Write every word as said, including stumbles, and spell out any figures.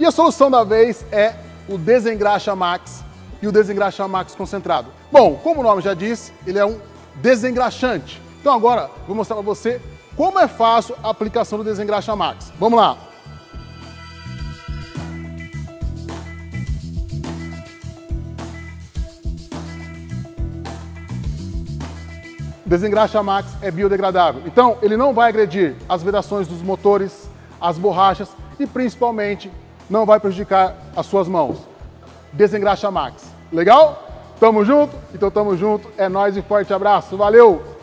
E a solução da vez é o Desengraxa Max e o Desengraxa Max concentrado. Bom, como o nome já diz, ele é um desengraxante. Então agora vou mostrar para você como é fácil a aplicação do Desengraxa Max. Vamos lá! O Desengraxa Max é biodegradável, então ele não vai agredir as vedações dos motores, as borrachas e principalmente não vai prejudicar as suas mãos. Desengraxa Max. Legal? Tamo junto? Então tamo junto. É nóis e forte abraço. Valeu!